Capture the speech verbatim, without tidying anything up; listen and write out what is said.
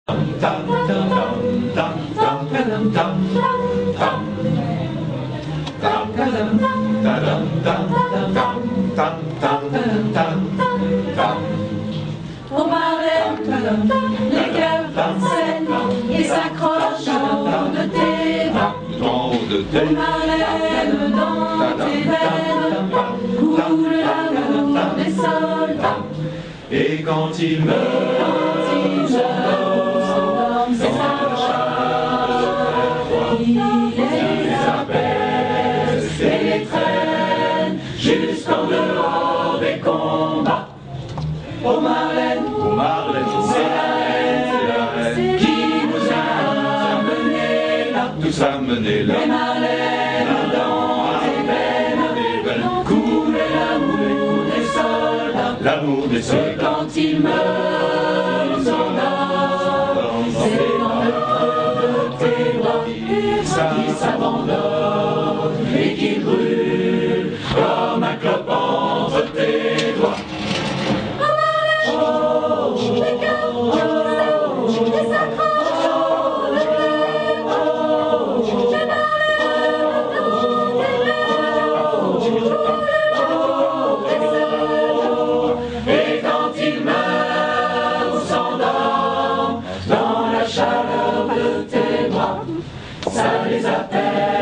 Au Marlène, les cœurs saignent et s'accrochent de tes bras. Au Marlène, dans tes veines, coule l'amour des soldats. Et quand il meurt, c'est sa voix qui les apaise et les traîne jusqu'en dehors des combats. Au Marlène, au Marlène, c'est la reine, c'est la reine qui nous a amenés là, tous amenés là. Les Marlènes dans tes veines, coule l'amour des soldats. L'amour des Et soldats. quand il meurt, s'endort, c'est dans le creux de tes bras qu'il s'abandonne et qu'il brûle comme un clope entre tes doigts. Et quand il meurt ou s'endort dans la chaleur de tes bras, ça les appelle.